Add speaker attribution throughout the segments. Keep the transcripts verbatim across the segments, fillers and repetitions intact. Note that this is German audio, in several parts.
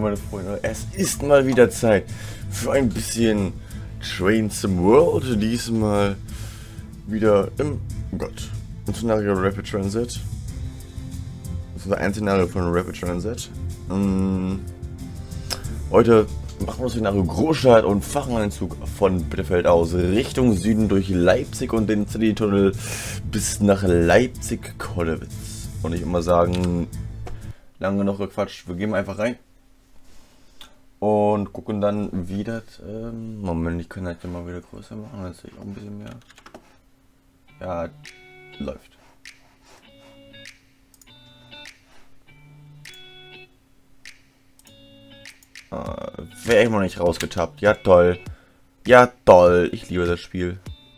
Speaker 1: meine Freunde, es ist mal wieder Zeit für ein bisschen Train Sim World. Diesmal wieder im, oh Gott, im Szenario Rapid Transit. Das ist ein Szenario von Rapid Transit. Ähm, heute machen wir das Szenario Großstadt und fahren einen Zug von Bielefeld aus Richtung Süden durch Leipzig und den City-Tunnel bis nach Leipzig-Kollwitz. Und ich immer sagen, lange genug gequatscht, wir gehen einfach rein und gucken dann, wie das, ähm, Moment, ich kann das ja mal wieder größer machen, dann sehe ich auch ein bisschen mehr. Ja, läuft. Äh, Wäre immer noch nicht rausgetappt. Ja, toll. Ja, toll. Ich liebe das Spiel.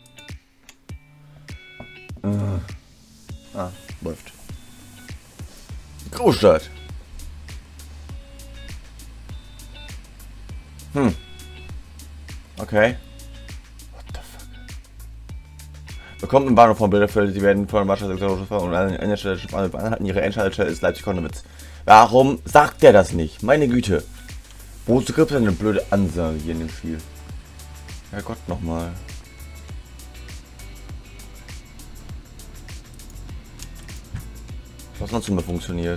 Speaker 1: Äh. Ah, läuft. Großstadt. Hm. Okay. What the fuck? Willkommen im Bahnhof von Bielefeld. Sie werden von Warschau fahren und an einer Stelle anhalten. Ihre Endhaltestelle ist Leipzig-Kollwitz. Warum sagt der das nicht? Meine Güte. Wozu gibt es eine blöde Ansage hier in dem Spiel? Herrgott nochmal. Was noch immer funktioniert.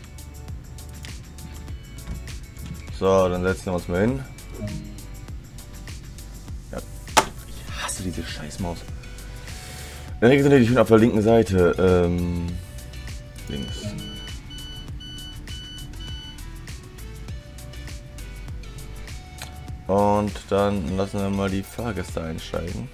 Speaker 1: So, dann setzen wir uns mal hin. Ja, ich hasse diese Scheißmaus. Dann sind die schön auf der linken Seite. Ähm, links. Und dann lassen wir mal die Fahrgäste einsteigen.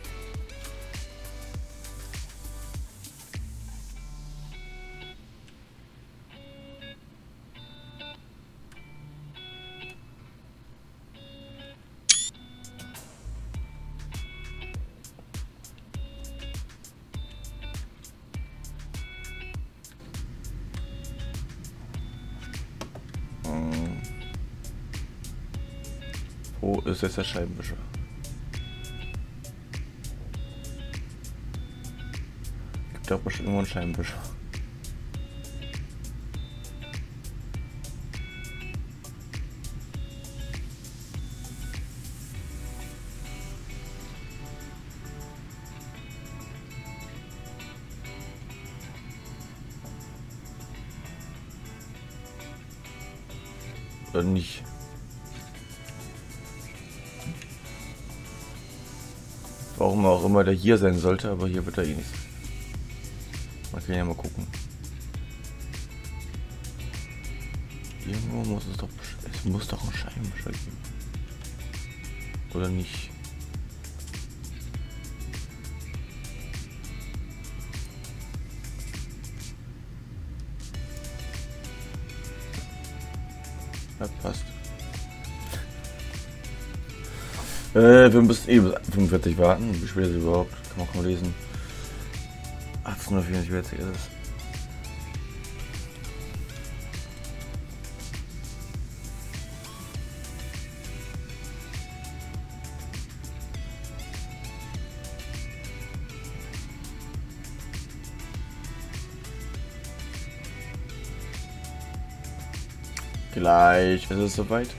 Speaker 1: Wo ist jetzt der Scheibenwischer? Gibt doch bestimmt irgendwo einen Scheibenwischer. Oder nicht? Warum auch immer der hier sein sollte, aber hier wird er eh nicht. Man kann ja mal gucken. Irgendwo muss es doch, es muss doch einen Scheibenwischer geben. Oder nicht? Ja, passt. Äh, wir müssen eh bis fünfundvierzig warten. Wie spät ist es überhaupt? Kann man auch mal lesen. achtzehn Uhr vierundvierzig ist es. Gleich ist es soweit.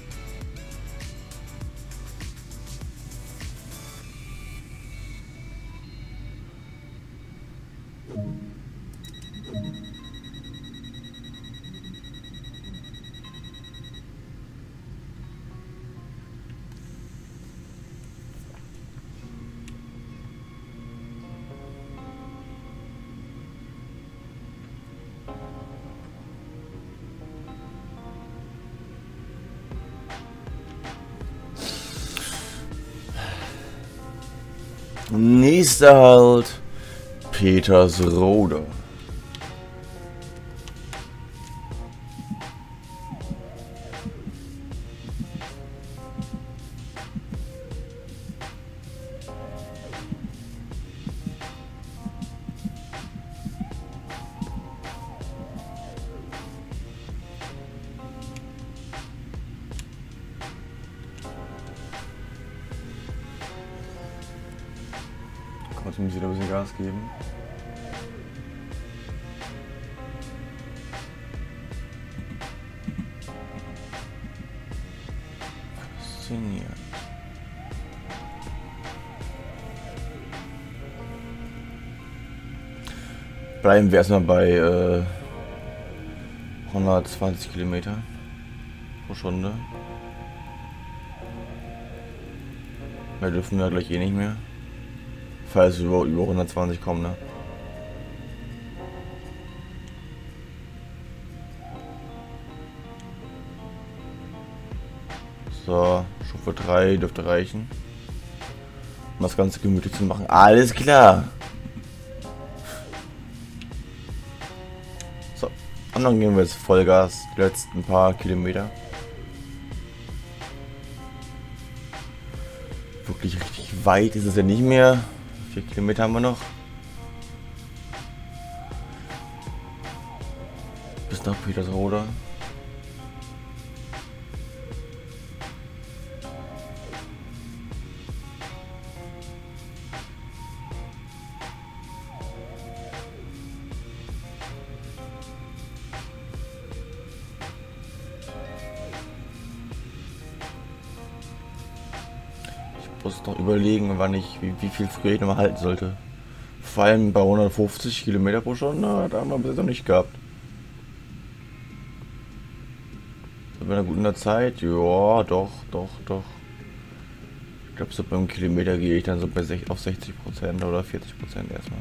Speaker 1: Nächster Halt Petersroda. Jetzt muss ich wieder ein bisschen Gas geben. funktioniert. Bleiben wir erstmal bei äh, hundertzwanzig Kilometer pro Stunde. Mehr dürfen wir gleich eh nicht mehr. Falls wir über, über hundertzwanzig kommen, ne? So, Stufe drei dürfte reichen, um das Ganze gemütlich zu machen. Alles klar. So, und dann gehen wir jetzt Vollgas, die letzten paar Kilometer. Wirklich richtig weit ist es ja nicht mehr. Vier Kilometer haben wir noch. Bis nach Petersroda. Ich muss noch überlegen, wann ich, wie, wie viel früher ich noch mal halten sollte. Vor allem bei hundertfünfzig Kilometer pro Stunde, da haben wir bis jetzt noch nicht gehabt. Sind wir in einer guten Zeit? Ja, doch, doch, doch. Ich glaube, so beim Kilometer gehe ich dann so bei auf sechzig Prozent oder vierzig Prozent erstmal.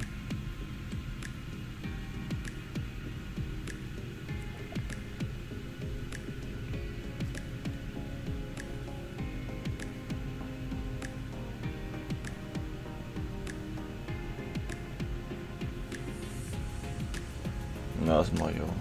Speaker 1: Na, das mache ich auch.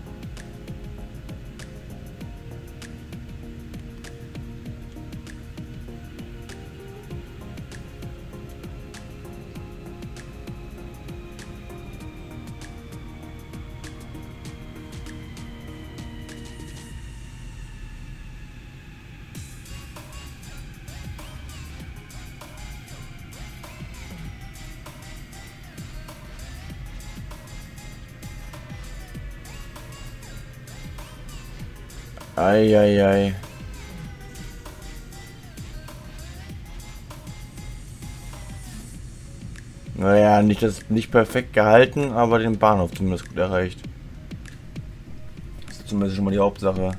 Speaker 1: Eieiei. Naja, nicht das nicht perfekt gehalten, aber den Bahnhof zumindest gut erreicht. Das ist zumindest schon mal die Hauptsache.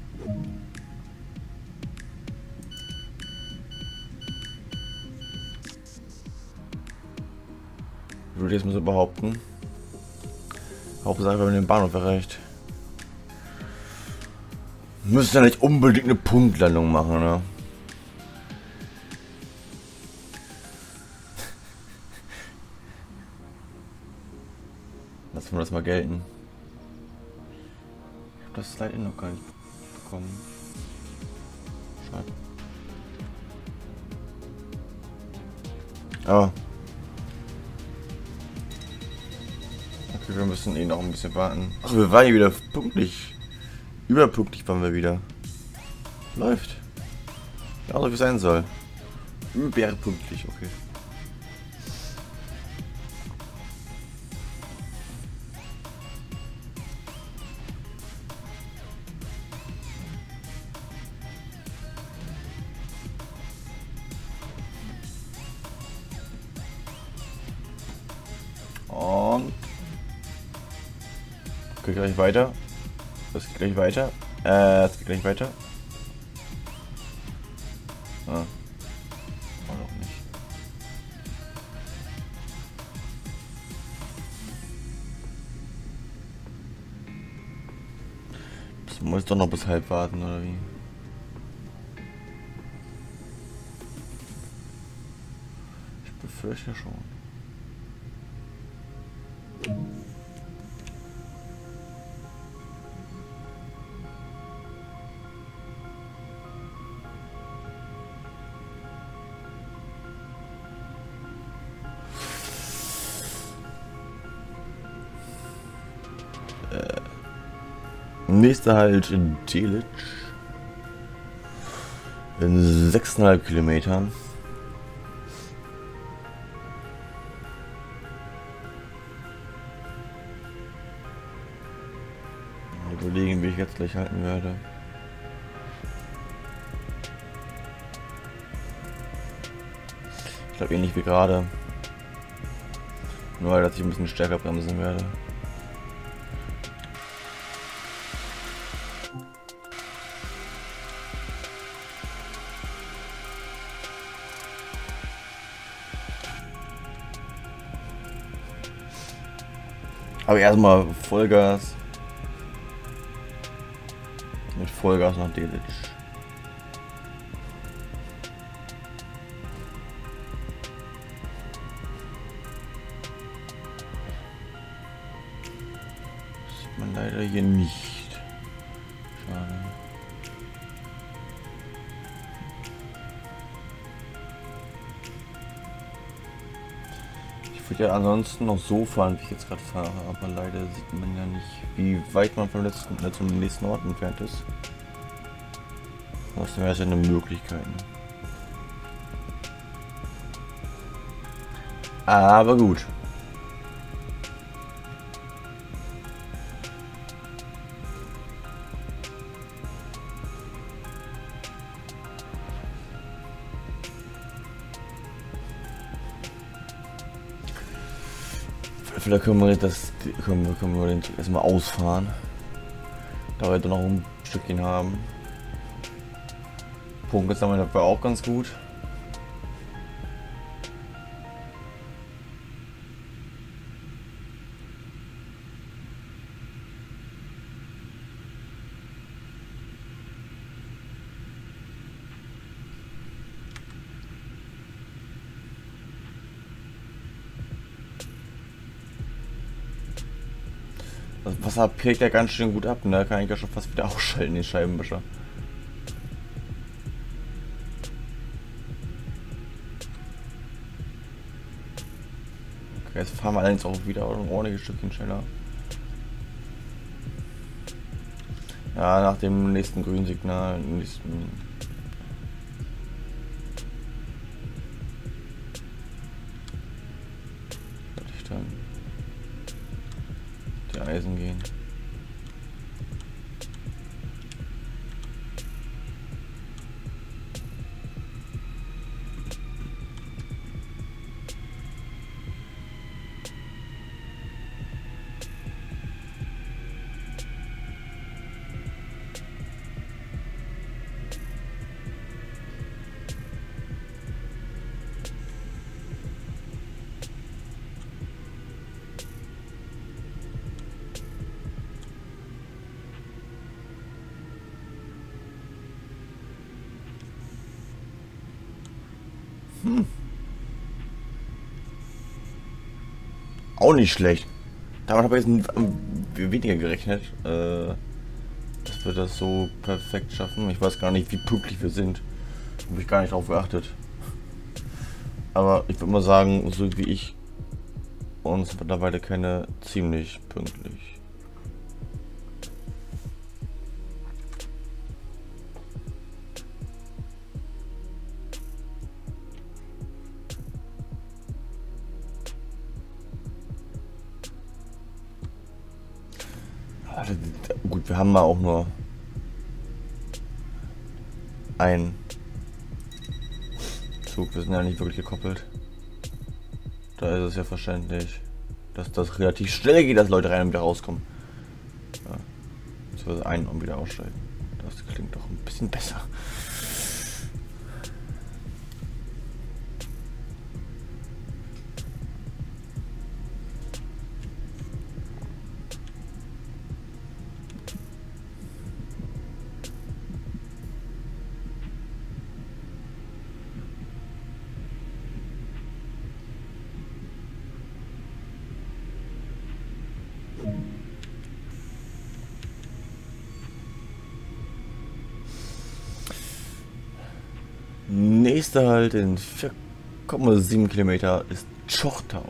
Speaker 1: Würde ich jetzt mal so behaupten. Hauptsache, wenn man den Bahnhof erreicht. Müsste ja nicht unbedingt eine Punktlandung machen, ne? Lassen wir das mal gelten. Ich habe das Slide noch gar nicht bekommen. Schade. Aber. Okay, wir müssen eh noch ein bisschen warten. Ach, wir waren hier wieder pünktlich. Überpünktlich waren wir wieder. Läuft. Ja, so wie es sein soll. Überpünktlich, okay. Und. Okay, gleich weiter. Das geht gleich weiter. Äh, es geht gleich weiter. Ah. Auch noch nicht. Das muss doch noch bis halb warten, oder wie? Ich befürchte schon. Nächster Halt in Delitzsch. In sechseinhalb Kilometern. Überlegen, wie ich jetzt gleich halten werde. Ich glaube ähnlich wie gerade. Nur, dass ich ein bisschen stärker bremsen werde. Aber erstmal Vollgas. Mit Vollgas nach Delitzsch. Sieht man leider hier nicht. Schade. Ich würde ja ansonsten noch so fahren, wie ich jetzt gerade fahre, aber leider sieht man ja nicht, wie weit man vom letzten, äh, zum nächsten Ort entfernt ist. Das wäre ja eine Möglichkeit. Aber gut. Vielleicht können wir das können wir, können wir den erstmal ausfahren. Da wir noch ein Stückchen haben. Punkte sammeln dafür auch ganz gut. Das Wasser pirkt ja ganz schön gut ab, ne? Kann ich ja schon fast wieder ausschalten, den Scheibenwischer. Okay, jetzt fahren wir allerdings auch wieder ein ordentliches Stückchen schneller. Ja, nach dem nächsten Grünsignal, nächsten werde ich dann die Eisen gehen. Hm. Auch nicht schlecht. Damit habe ich jetzt weniger gerechnet, äh, dass wir das so perfekt schaffen. Ich weiß gar nicht, wie pünktlich wir sind. Habe ich gar nicht drauf geachtet. Aber ich würde mal sagen, so wie ich uns mittlerweile kenne, ziemlich pünktlich. Gut, wir haben mal auch nur einen Zug, wir sind ja nicht wirklich gekoppelt. Da ist es ja verständlich, dass das relativ schnell geht, dass Leute rein und wieder rauskommen. Ja. Beziehungsweise ein- und wieder aussteigen. Das klingt doch ein bisschen besser. Nächster Halt in vier Komma sieben Kilometer ist Tschochtau.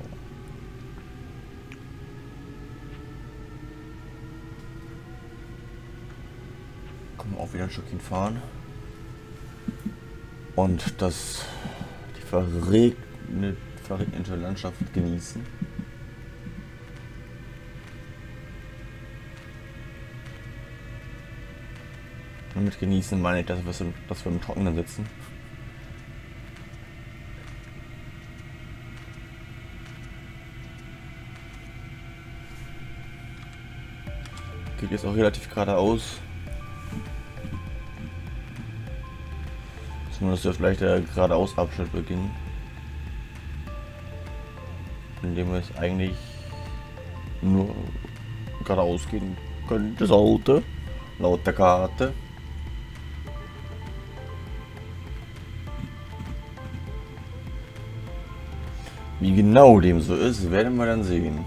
Speaker 1: Können wir auch wieder ein Stückchen fahren. Und das die verregnete, verregnete Landschaft genießen. Und mit genießen meine ich, dass wir, dass wir im Trockenen sitzen. Geht jetzt auch relativ geradeaus. Zumindest wird vielleicht der geradeaus Abschnitt beginnen. Indem es eigentlich nur geradeaus gehen könnte, sollte. Laut der Karte. Wie genau dem so ist, werden wir dann sehen.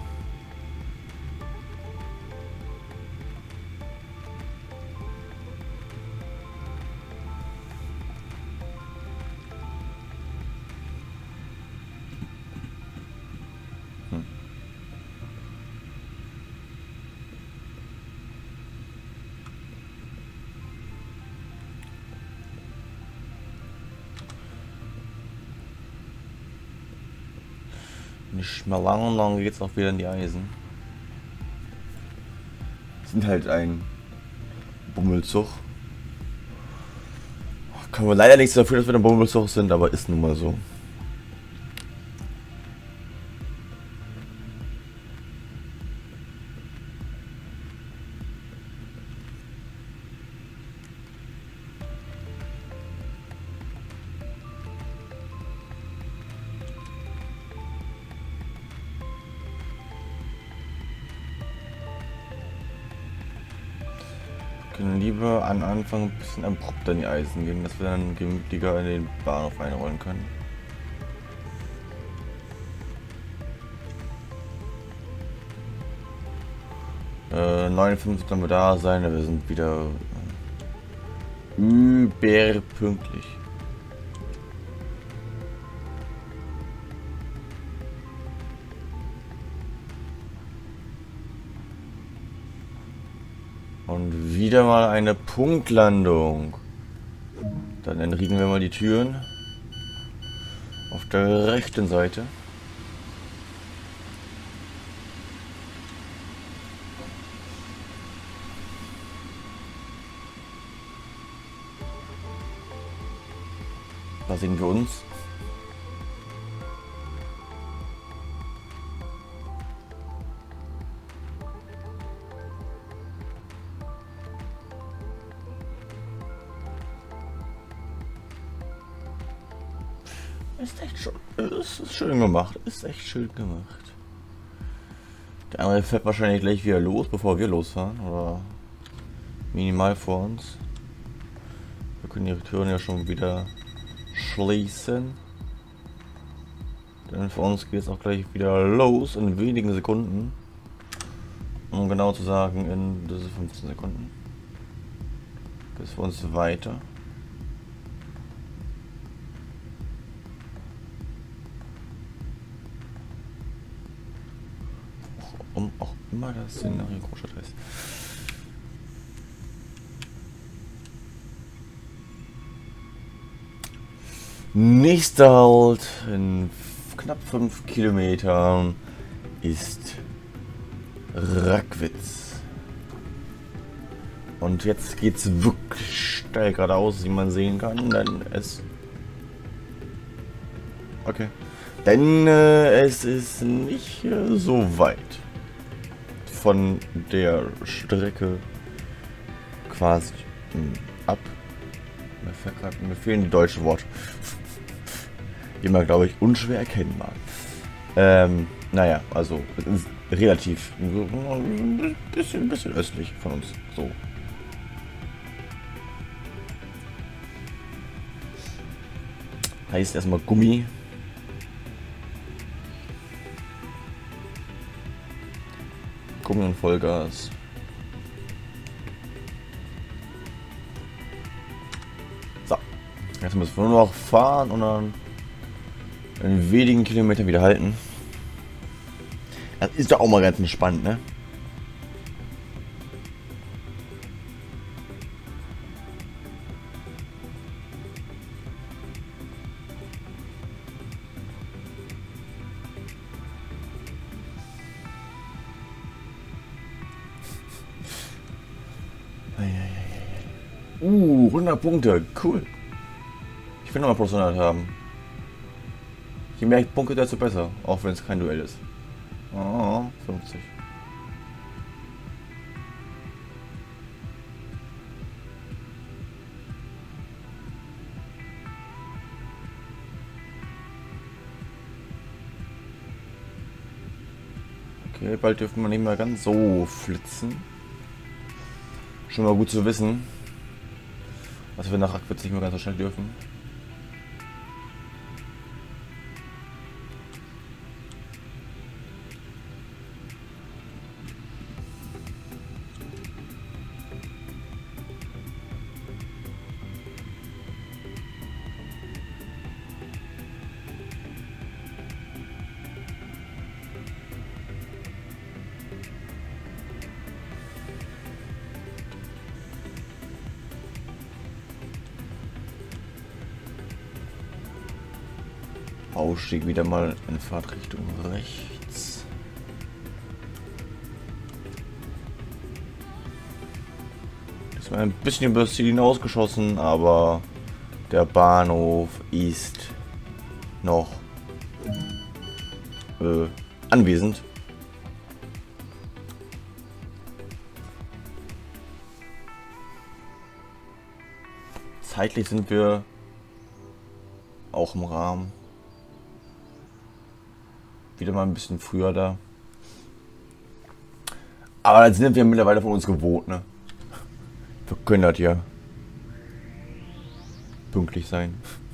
Speaker 1: Hm. Nicht mehr lang und dann geht's auch wieder in die Eisen. Sind halt ein Bummelzug. Können wir leider nichts dafür, dass wir ein Bummelzug sind, aber ist nun mal so. Können lieber an Anfang ein bisschen abrupter in die Eisen gehen, dass wir dann gemütlicher in den Bahnhof einrollen können. Äh, neunundfünfzig sollen wir da sein, wir sind wieder äh, überpünktlich. Und wieder mal eine Punktlandung. Dann entriegeln wir mal die Türen. Auf der rechten Seite. Da sehen wir uns. Ist echt schon, ist, ist schön gemacht, ist echt schön gemacht. Der andere fährt wahrscheinlich gleich wieder los, bevor wir losfahren, oder minimal vor uns. Wir können die Türen ja schon wieder schließen. Denn für uns geht es auch gleich wieder los in wenigen Sekunden. Um genau zu sagen, in diese fünfzehn Sekunden. Geht es für uns weiter. Um auch immer das Szenario Großstadt ist. Nächster Halt in knapp fünf Kilometern ist Rackwitz. Und jetzt geht's wirklich steil geradeaus, wie man sehen kann, denn es okay, denn äh, es ist nicht äh, so weit von der Strecke quasi mh, ab. Mir, fällt grad, mir fehlen die deutschen Worte. Immer, glaube ich, unschwer erkennbar. Ähm, naja, also es ist relativ ein bisschen, bisschen östlich von uns. So. Heißt erstmal Gummi. Gummi und Vollgas. So. Jetzt müssen wir nur noch fahren und dann in wenigen Kilometern wieder halten. Das ist doch auch mal ganz entspannt, ne? Uh, hundert Punkte, cool. Ich will nochmal plus hundert haben. Je mehr Punkte, desto besser, auch wenn es kein Duell ist. Oh, fünfzig. Okay, bald dürfen wir nicht mehr ganz so flitzen. Schon mal gut zu wissen, dass wir nach Aquitz nicht mehr ganz so schnell dürfen. Ausstieg wieder mal in Fahrtrichtung rechts. Ist mal ein bisschen über das Ziel hinausgeschossen, aber der Bahnhof ist noch äh, anwesend. Zeitlich sind wir auch im Rahmen. Wieder mal ein bisschen früher da. Aber dann sind wir mittlerweile von uns gewohnt, ne? Wir können das ja pünktlich sein.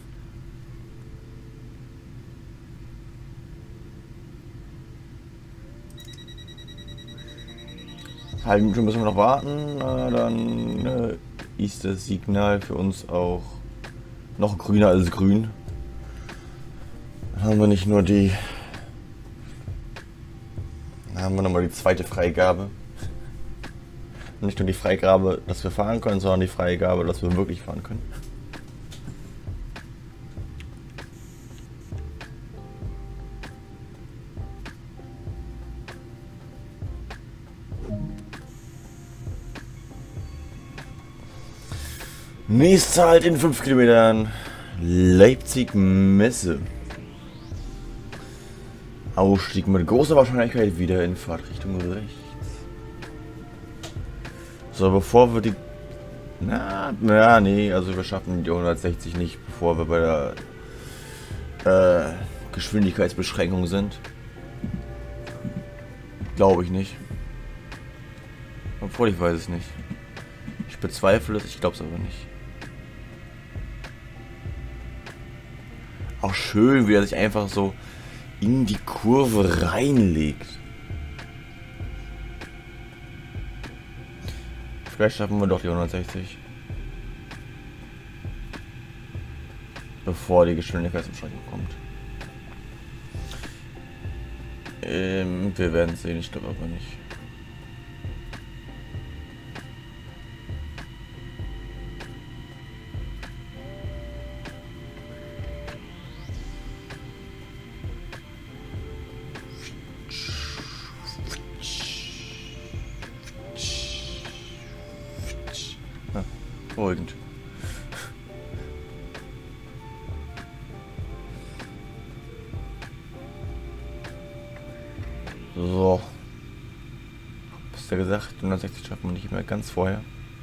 Speaker 1: Halbe Minute müssen wir noch warten. Na, dann äh, ist das Signal für uns auch noch grüner als grün. Dann haben wir nicht nur die Dann haben wir nochmal die zweite Freigabe. Nicht nur die Freigabe, dass wir fahren können, sondern die Freigabe, dass wir wirklich fahren können. Nächster Halt in fünf Kilometern. Leipzig Messe. Ausstieg mit großer Wahrscheinlichkeit wieder in Fahrtrichtung rechts. So, bevor wir die... Na, na, nee, also wir schaffen die hundertsechzig nicht, bevor wir bei der äh, Geschwindigkeitsbeschränkung sind. Glaube ich nicht. Obwohl, ich weiß es nicht. Ich bezweifle es, ich glaube es aber nicht. Auch schön, wie er sich einfach so in die Kurve reinlegt. Vielleicht schaffen wir doch die hundertsechzig. Bevor die Geschwindigkeitsbeschränkung kommt. Ähm, wir werden sehen, ich glaube aber nicht. Beruhigend. So. Hast du ja gesagt, hundertsechzig schaffen wir nicht mehr ganz vorher.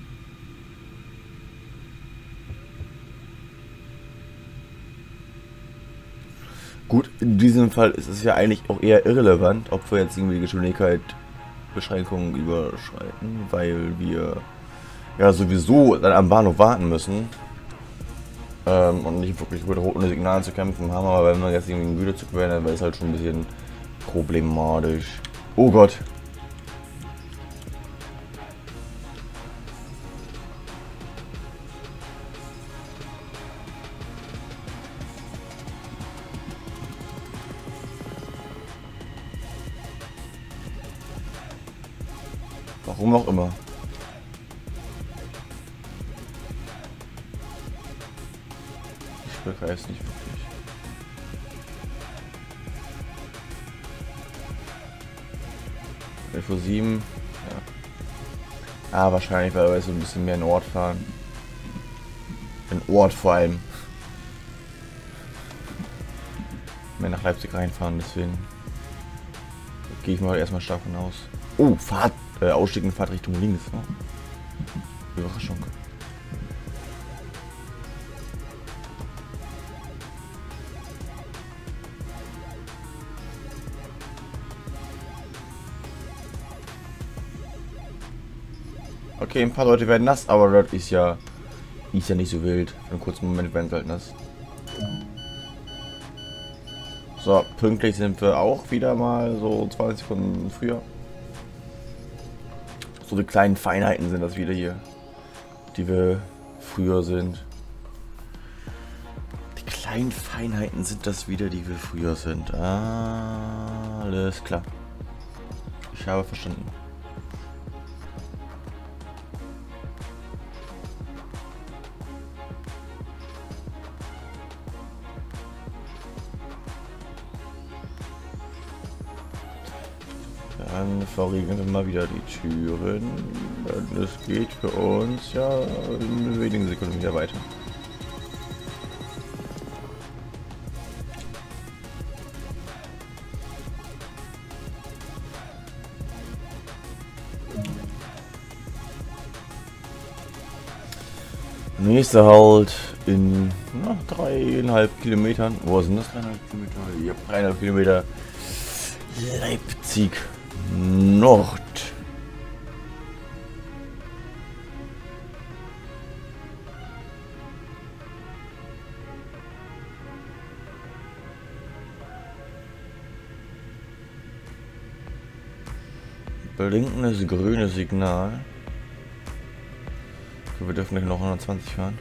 Speaker 1: Gut, in diesem Fall ist es ja eigentlich auch eher irrelevant, ob wir jetzt irgendwie Geschwindigkeitsbeschränkungen überschreiten, weil wir ja sowieso dann am Bahnhof warten müssen ähm, und nicht wirklich mit roten Signalen zu kämpfen haben, aber wenn wir jetzt irgendwie einen Güterzug werden, dann wäre es halt schon ein bisschen problematisch. Oh Gott. Warum auch immer. Ich begreife es nicht wirklich. elf Uhr sieben. Ja. Ah, wahrscheinlich, weil wir so ein bisschen mehr in den Ort fahren. In Ort vor allem. Mehr nach Leipzig reinfahren, deswegen gehe ich mal erstmal stark von aus. Oh, Fahrt, äh, Ausstieg in Fahrtrichtung links. Ne? Überraschung. Okay, ein paar Leute werden nass, aber das ist ja, ist ja nicht so wild. Für einen kurzen Moment werden sie halt nass. So, pünktlich sind wir auch wieder mal so zwanzig Sekunden früher. So die kleinen Feinheiten sind das wieder hier, die wir früher sind. Die kleinen Feinheiten sind das wieder, die wir früher sind. Ah, alles klar. Ich habe verstanden. Dann verriegeln wir mal wieder die Türen. Das geht für uns ja in wenigen Sekunden wieder weiter. Nächster Halt in na, dreieinhalb Kilometern. Wo sind das? Dreieinhalb Kilometer? Ja, dreieinhalb Kilometer. Leipzig Nord. Blinkendes grünes Signal. Okay, wir dürfen gleich noch hundertzwanzig fahren.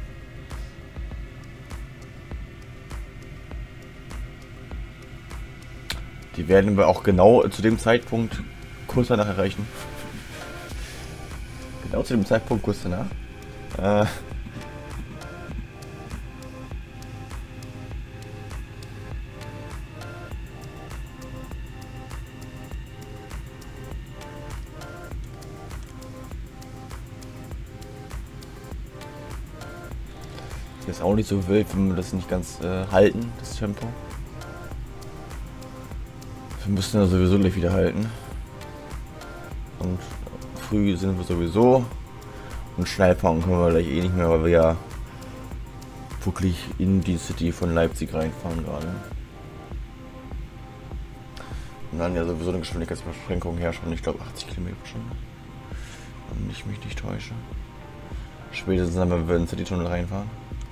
Speaker 1: Die werden wir auch genau zu dem Zeitpunkt kurz danach erreichen. Genau zu dem Zeitpunkt kurz danach. Äh Ist auch nicht so wild, wenn wir das nicht ganz äh, halten, das Tempo. Wir müssen ja sowieso gleich wieder halten. Und früh sind wir sowieso. Und schnell fahren können wir gleich eh nicht mehr, weil wir ja wirklich in die City von Leipzig reinfahren gerade. Und dann ja sowieso eine Geschwindigkeitsbeschränkung herrschen. Ich glaube achtzig Kilometer pro Stunde. Wenn ich mich nicht täusche. Spätestens dann, wenn wir in den City-Tunnel reinfahren.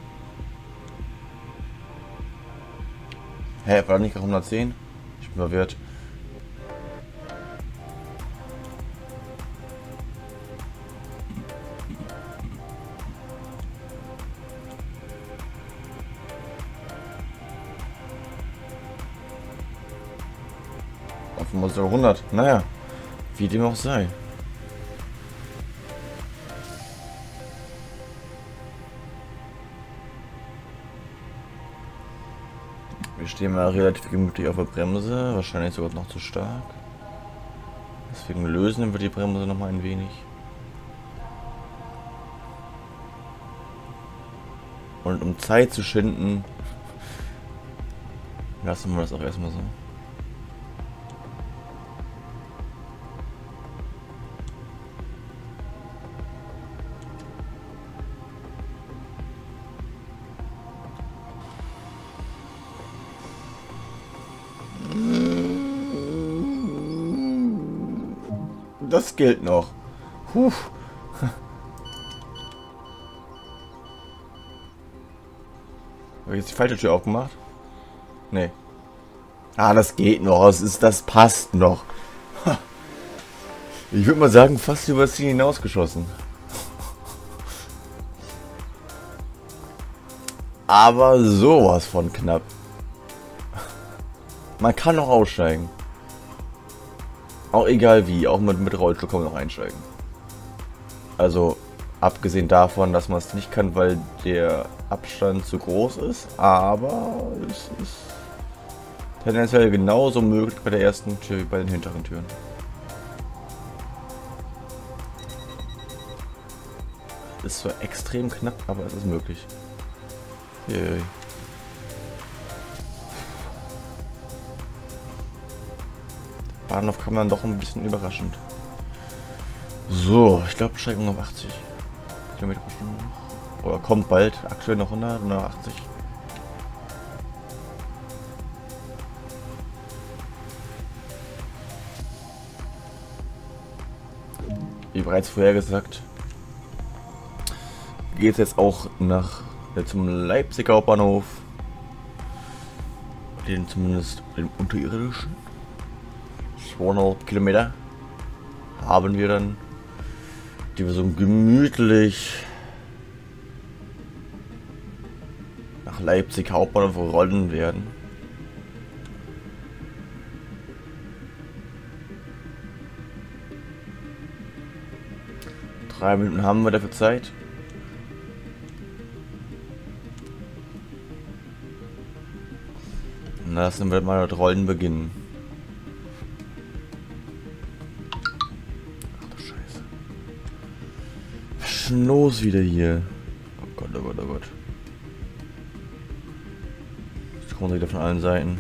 Speaker 1: Hä, war das nicht gerade hundertzehn? Ich bin verwirrt. Offenbar sogar hundert. Naja, wie dem auch sei. Wir stehen mal relativ gemütlich auf der Bremse, wahrscheinlich sogar noch zu stark. Deswegen lösen wir die Bremse noch mal ein wenig. Und um Zeit zu schinden, lassen wir das auch erstmal so. Das gilt noch. Puh. Habe ich jetzt die falsche Tür aufgemacht? Nee. Ah, das geht noch. Das, ist, das passt noch. Ich würde mal sagen, fast über das Ziel hinausgeschossen. Aber sowas von knapp. Man kann noch aussteigen. Auch egal wie, auch mit, mit Rollstuhl kann man noch einsteigen. Also, abgesehen davon, dass man es nicht kann, weil der Abstand zu groß ist, aber es ist tendenziell genauso möglich bei der ersten Tür wie bei den hinteren Türen. Ist zwar extrem knapp, aber es ist möglich. Yay. Bahnhof kam dann doch ein bisschen überraschend. So, ich glaube Beschränkung auf achtzig Kilometer pro Stunde. Oder kommt bald. Aktuell noch hundert oder achtzig. wie bereits vorhergesagt, geht es jetzt auch nach äh, zum Leipziger Hauptbahnhof. Den zumindest den unterirdischen. zweihundert Kilometer haben wir dann, die wir so gemütlich nach Leipzig Hauptbahnhof rollen werden. Drei Minuten haben wir dafür Zeit. Und lassen wir mal das Rollen beginnen. Ach du Scheiße. Was ist denn los wieder hier? Oh Gott, oh Gott, oh Gott. Jetzt kommen sie wieder von allen Seiten.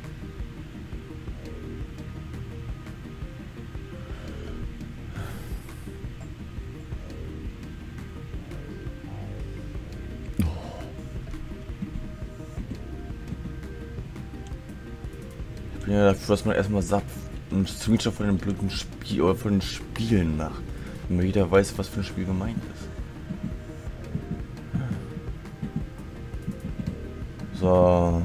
Speaker 1: Ja, dafür, dass man erstmal satt einen Screenshot von den blöden Spiel oder von den Spielen macht. Damit jeder weiß, was für ein Spiel gemeint ist. So.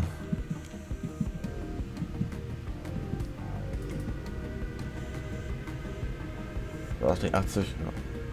Speaker 1: achtzig, ja.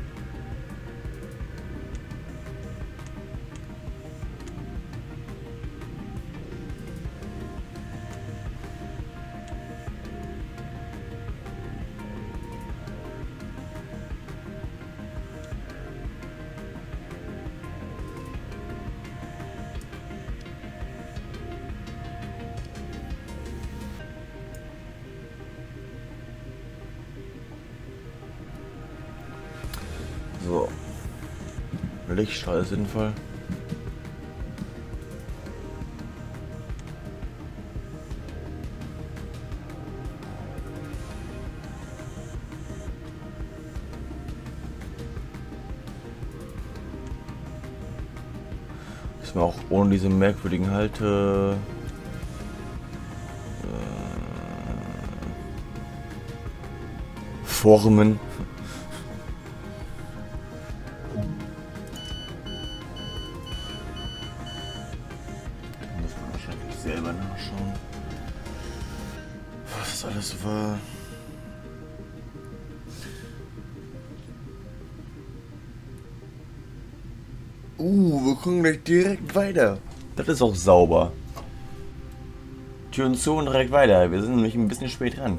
Speaker 1: So. Lichtstrahl ist sinnvoll. Ist mir auch ohne diese merkwürdigen Halte äh, Formen. Selber nachschauen, was das alles war. Uh, wir kommen gleich direkt weiter. Das ist auch sauber. Türen zu und direkt weiter. Wir sind nämlich ein bisschen spät dran.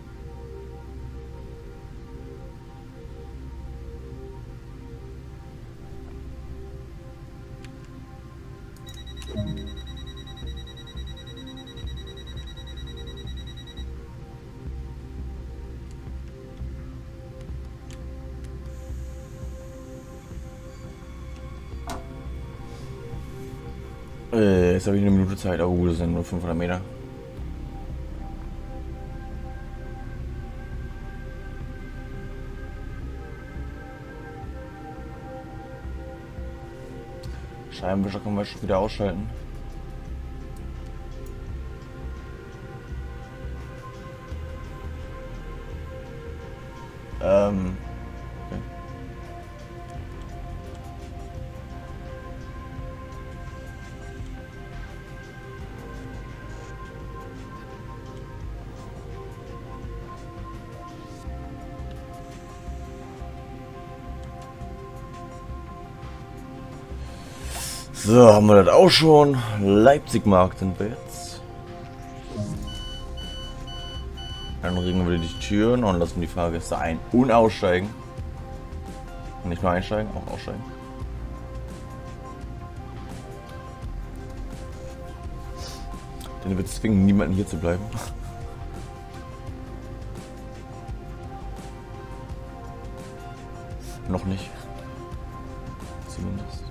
Speaker 1: Äh, jetzt habe ich eine Minute Zeit. Oh, gut, das sind nur fünfhundert Meter. Scheibenwischer können wir schon wieder ausschalten. Ähm. Okay. So, haben wir das auch schon. Leipzig-Markt sind wir jetzt. Dann regeln wir die Türen und lassen die Fahrgäste ein- und aussteigen. Nicht nur einsteigen, auch aussteigen. Denn wir zwingen niemanden hier zu bleiben. Noch nicht. Zumindest.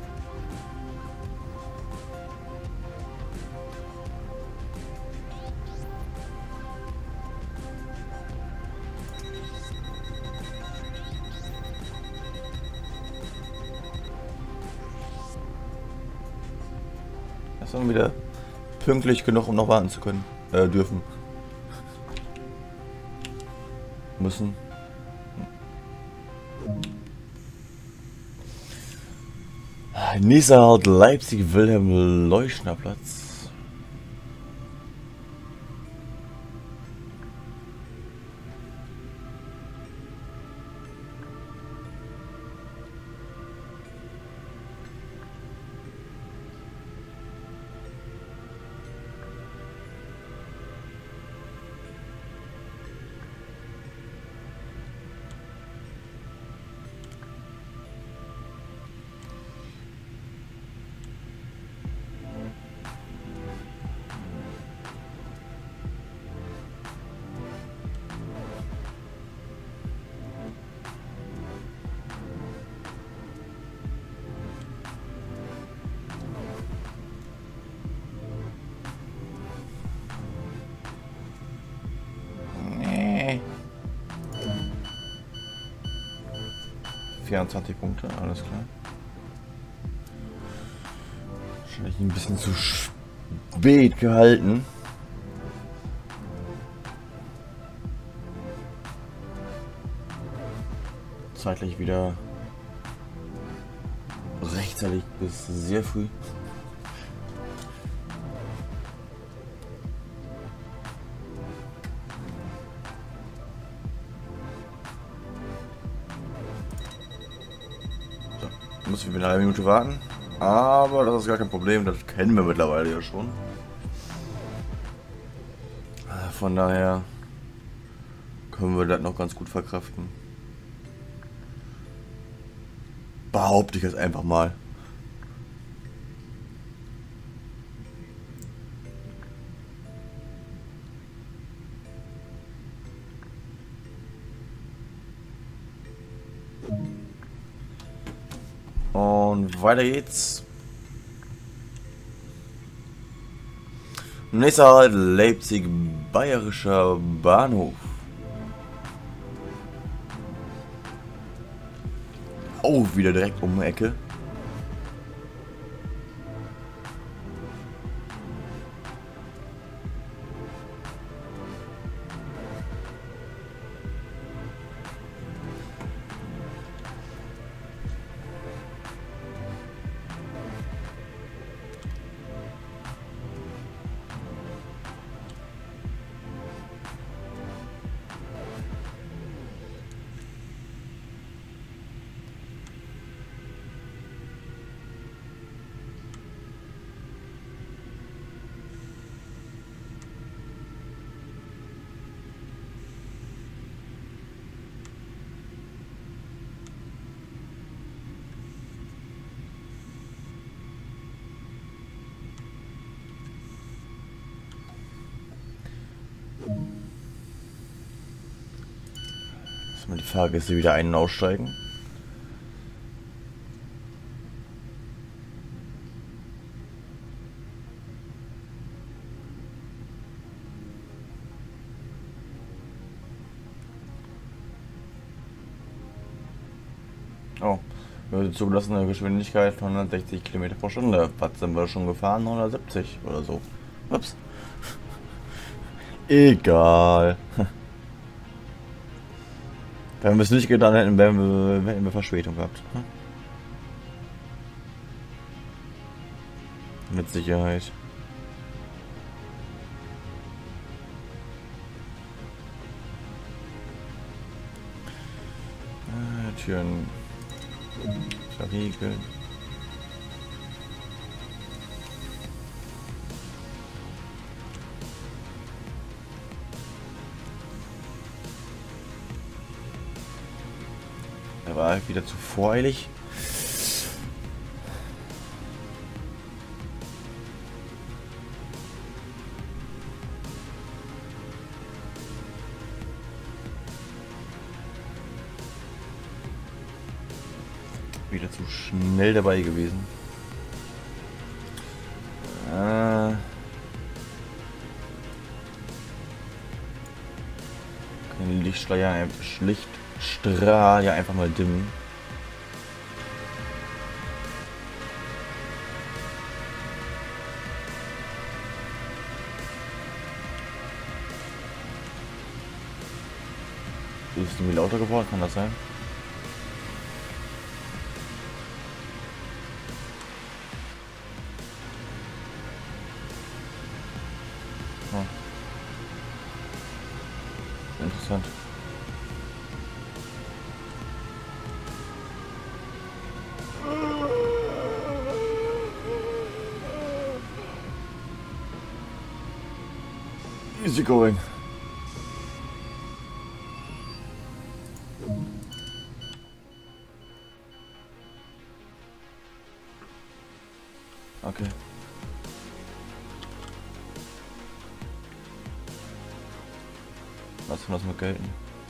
Speaker 1: Das waren wieder pünktlich genug, um noch warten zu können. Äh, dürfen. Müssen. Hm. Nächster Halt Leipzig, Wilhelm-Leuschner-Platz. vierundzwanzig Punkte, alles klar. Wahrscheinlich ein bisschen zu spät gehalten. Zeitlich wieder rechtzeitig bis sehr früh. Müssen wir eine halbe Minute warten, aber das ist gar kein Problem, das kennen wir mittlerweile ja schon. Von daher können wir das noch ganz gut verkraften. Behaupte ich jetzt einfach mal. Und weiter geht's. Nächster Halt Leipzig, Bayerischer Bahnhof. Oh, wieder direkt um die Ecke. Die Fahrgäste wieder ein- und aussteigen. Oh, zugelassene Geschwindigkeit von hundertsechzig Kilometer pro Stunde. Was sind wir schon gefahren? hundertsiebzig oder so. Ups. Egal. Wenn wir es nicht getan hätten, wären wir, hätten wir Verspätung gehabt. Mit Sicherheit. Ah, Türen verriegelt. Er war wieder zu voreilig. Wieder zu schnell dabei gewesen. Äh, den Lichtschleier, Lichtstrahl ja einfach mal dimmen. Ist es irgendwie lauter geworden? Kann das sein? Oh. Interessant. Easy going. Okay. Lass wir das mal gelten.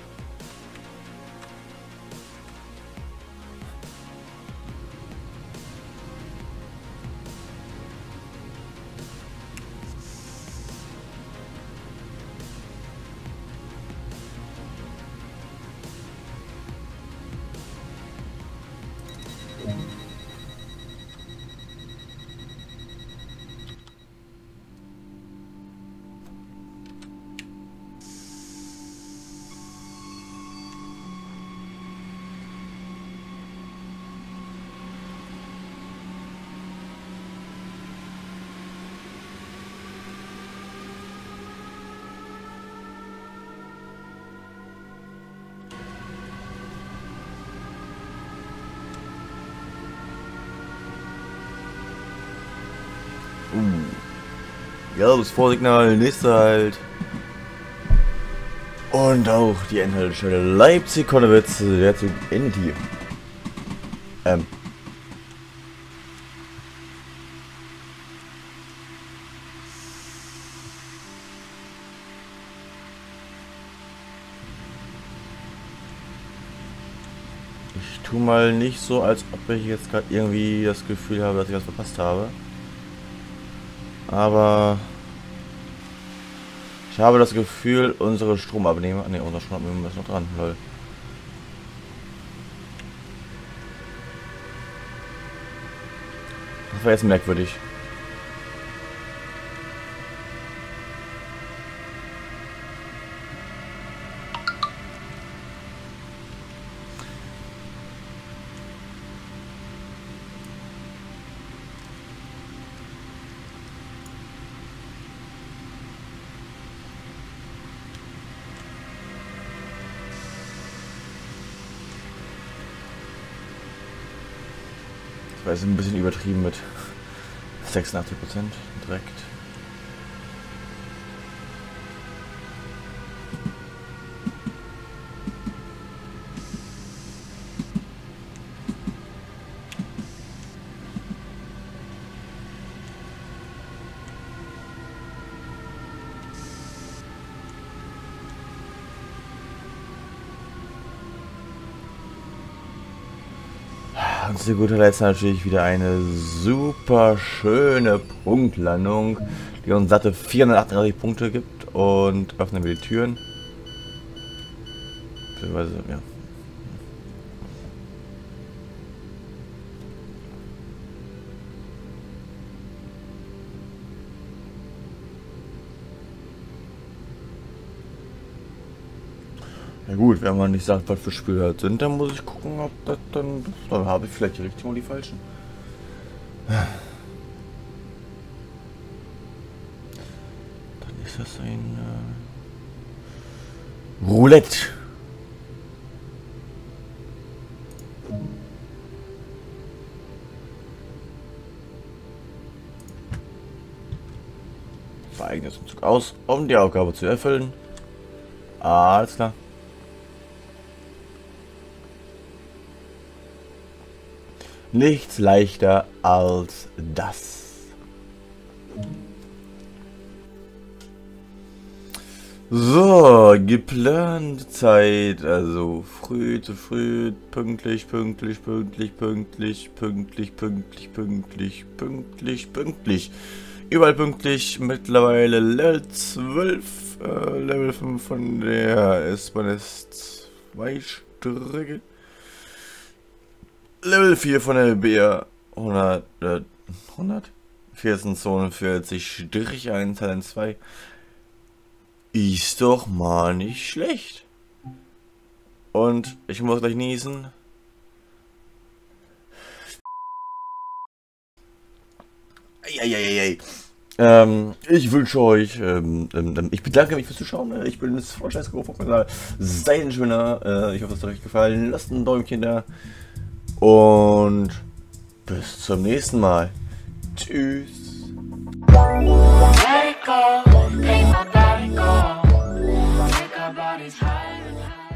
Speaker 1: Uh. Gelbes Vorsignal, nächste halt. Und auch die Endhaltestelle Leipzig-Konnewitz, der Zug endet hier. Ähm. Ich tu mal nicht so, als ob ich jetzt gerade irgendwie das Gefühl habe, dass ich was verpasst habe. Aber ich habe das Gefühl, unsere Stromabnehmer, ne, unser Stromabnehmer ist noch dran, lol. Das war jetzt merkwürdig. Das war jetzt ein bisschen übertrieben mit sechsundachtzig Prozent direkt. Und zu guter Letzt natürlich wieder eine super schöne Punktlandung, die uns satte vierhundertachtunddreißig Punkte gibt, und öffnen wir die Türen. Beziehungsweise, ja. Ja gut, wenn man nicht sagt, was für Spiele halt sind, dann muss ich gucken, ob das dann... Dann habe ich vielleicht die richtigen oder die falschen. Dann ist das ein... Äh, Roulette. Vereignet den Zug aus, um die Aufgabe zu erfüllen. Alles klar. Nichts leichter als das. So, geplante Zeit, also früh zu früh, pünktlich, pünktlich, pünktlich, pünktlich, pünktlich, pünktlich, pünktlich, pünktlich, pünktlich. Überall pünktlich, mittlerweile Level zwölf, äh, Level fünf von der S-Bahn ist zwei Strecke. Level vier von der B R hundert, äh, hundert? vierzehnhundertzweiundvierzig eins eins zwei. Ist doch mal nicht schlecht. Und ich muss gleich niesen. Eieieiei. Ähm, ich wünsche euch, ähm, ähm, ich bedanke mich fürs Zuschauen. Ich bin das Froscheißgro vom Kanal. Seid ein Schöner. Äh, ich hoffe, es hat euch gefallen. Lasst ein Däumchen da. Und bis zum nächsten Mal. Tschüss. Let it go, make my body go. Make our bodies higher and higher.